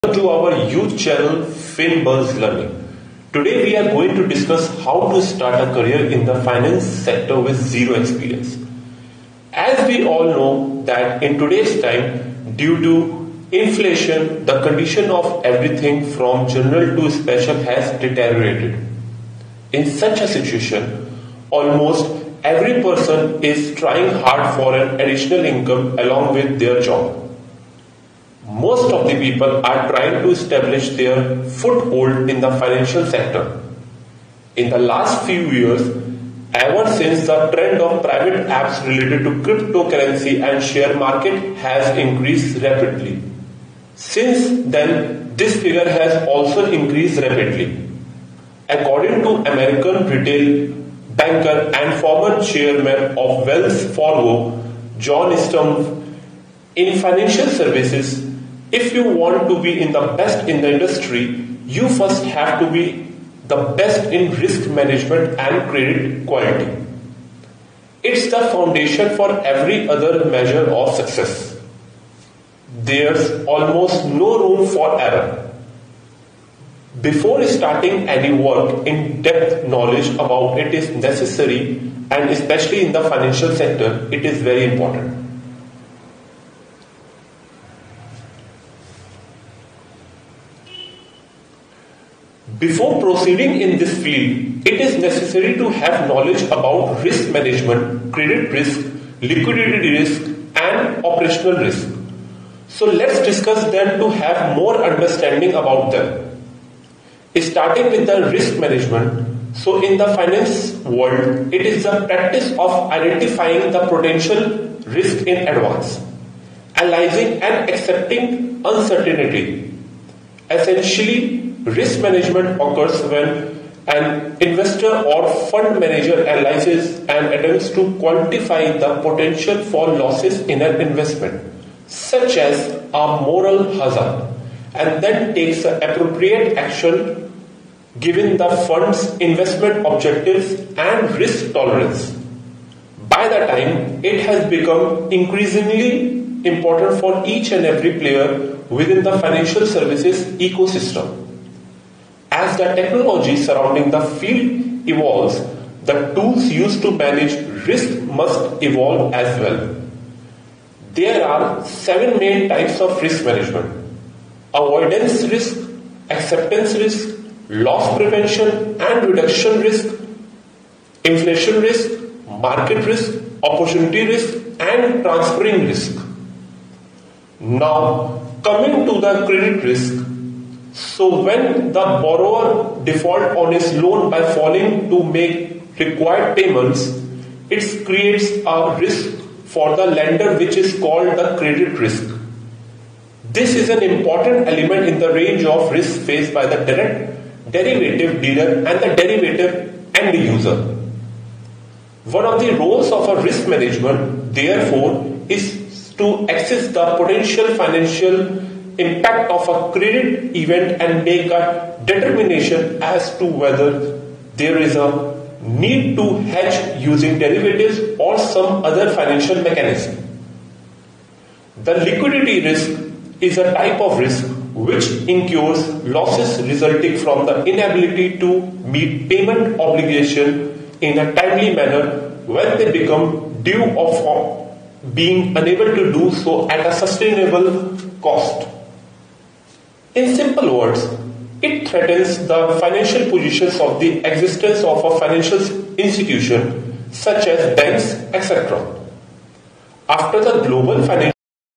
To our youth channel FinBuzz Learning. Today we are going to discuss how to start a career in the finance sector with zero experience. As we all know that in today's time, due to inflation, the condition of everything from general to special has deteriorated. In such a situation, almost every person is trying hard for an additional income along with their job. Most of the people are trying to establish their foothold in the financial sector. In the last few years, ever since the trend of private apps related to cryptocurrency and share market has increased rapidly. Since then, this figure has also increased rapidly. According to American retail banker and former chairman of Wells Fargo, John Stumpf, in financial services, if you want to be in the best in the industry, you first have to be the best in risk management and credit quality. It's the foundation for every other measure of success. There's almost no room for error. Before starting any work, in-depth knowledge about it is necessary, and especially in the financial sector, it is very important. Before proceeding in this field, it is necessary to have knowledge about risk management, credit risk, liquidity risk, and operational risk. So let's discuss them to have more understanding about them. Starting with the risk management, so in the finance world, it is the practice of identifying the potential risk in advance, analyzing and accepting uncertainty. Essentially, risk management occurs when an investor or fund manager analyzes and attempts to quantify the potential for losses in an investment, such as a moral hazard, and then takes appropriate action given the fund's investment objectives and risk tolerance. By the time, it has become increasingly important for each and every player within the financial services ecosystem. As the technology surrounding the field evolves, the tools used to manage risk must evolve as well. There are 7 main types of risk management: avoidance risk, acceptance risk, loss prevention and reduction risk, inflation risk, market risk, opportunity risk, and transferring risk. Now, coming to the credit risk. So when the borrower defaults on his loan by failing to make required payments, it creates a risk for the lender which is called the credit risk. This is an important element in the range of risk faced by the direct derivative dealer and the derivative end user. One of the roles of a risk management, therefore, is to assess the potential financial impact of a credit event and make a determination as to whether there is a need to hedge using derivatives or some other financial mechanism. The liquidity risk is a type of risk which incurs losses resulting from the inability to meet payment obligation in a timely manner when they become due of being unable to do so at a sustainable cost. In simple words, it threatens the financial positions of the existence of a financial institution such as banks, etc. After the global financial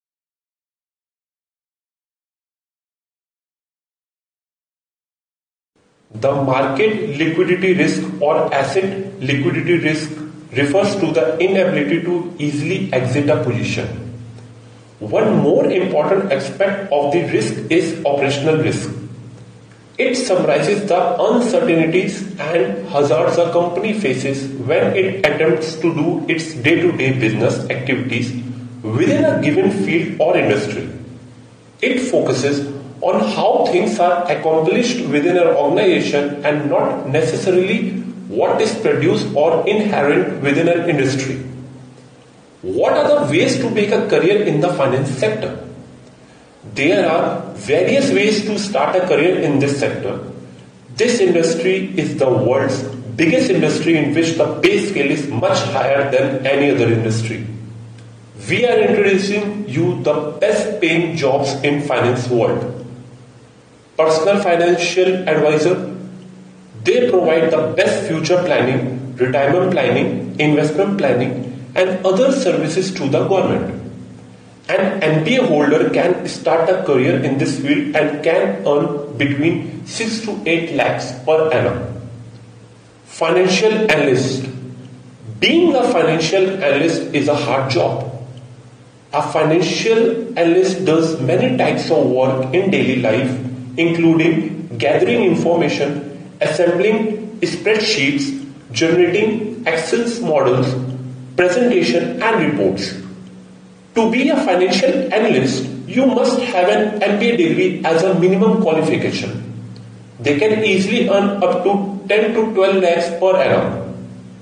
The market liquidity risk or asset liquidity risk refers to the inability to easily exit a position. One more important aspect of the risk is operational risk. It summarizes the uncertainties and hazards a company faces when it attempts to do its day-to-day business activities within a given field or industry. It focuses on how things are accomplished within an organization and not necessarily what is produced or inherent within an industry. What are the ways to make a career in the finance sector? There are various ways to start a career in this sector. This industry is the world's biggest industry in which the pay scale is much higher than any other industry. We are introducing you the best paying jobs in finance world. Personal financial advisor. They provide the best future planning, retirement planning, investment planning and other services to the government. An MBA holder can start a career in this field and can earn between 6 to 8 lakhs per annum. Financial analyst. Being a financial analyst is a hard job. A financial analyst does many types of work in daily life, including gathering information, assembling spreadsheets, generating Excel models, presentation and reports. To be a financial analyst, you must have an MBA degree as a minimum qualification. They can easily earn up to 10 to 12 lakhs per annum.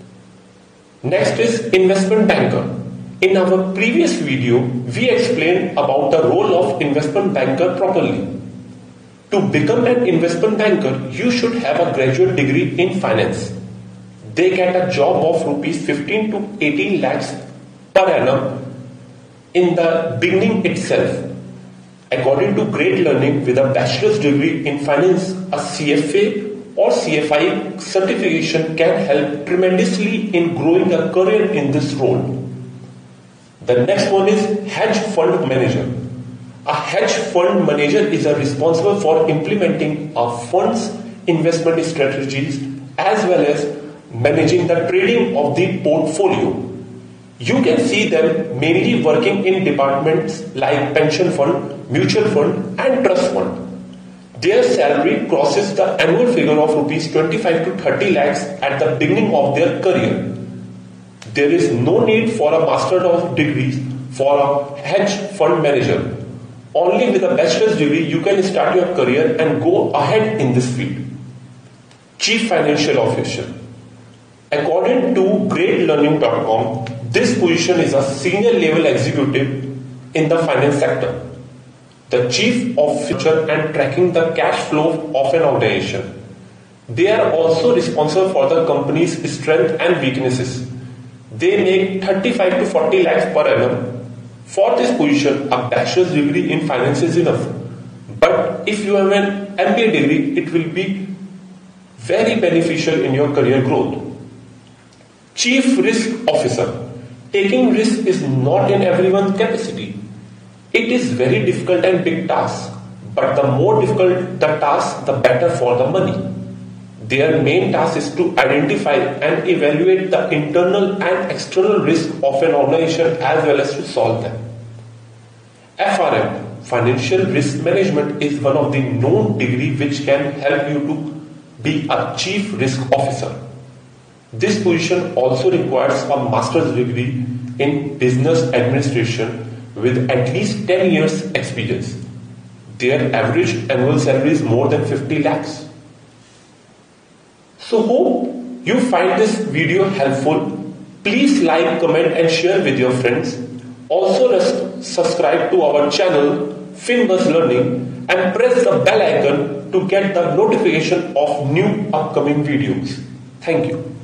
Next is investment banker. In our previous video, we explained about the role of investment banker properly. To become an investment banker, you should have a graduate degree in finance. They get a job of rupees 15 to 18 lakhs per annum in the beginning itself. According to Great Learning, with a bachelor's degree in finance, a CFA or CFI certification can help tremendously in growing a career in this role. The next one is hedge fund manager. A hedge fund manager is responsible for implementing a fund's investment strategies as well as managing the trading of the portfolio. You can see them mainly working in departments like pension fund, mutual fund and trust fund. Their salary crosses the annual figure of rupees 25 to 30 lakhs at the beginning of their career. There is no need for a master of degrees for a hedge fund manager. Only with a bachelor's degree you can start your career and go ahead in this field. Chief Financial Officer. According to greatlearning.com, this position is a senior level executive in the finance sector. The chief officer and tracking the cash flow of an organization. They are also responsible for the company's strength and weaknesses. They make 35 to 40 lakhs per annum. For this position, a bachelor's degree in finance is enough. But if you have an MBA degree, it will be very beneficial in your career growth. Chief Risk Officer. Taking risk is not in everyone's capacity. It is very difficult and big task. But the more difficult the task, the better for the money. Their main task is to identify and evaluate the internal and external risk of an organization as well as to solve them. FRM, Financial Risk Management, is one of the known degree which can help you to be a Chief Risk Officer. This position also requires a master's degree in business administration with at least 10 years experience. Their average annual salary is more than 50 lakhs. So hope you find this video helpful. Please like, comment and share with your friends. Also subscribe to our channel Finbuzz Learning and press the bell icon to get the notification of new upcoming videos. Thank you.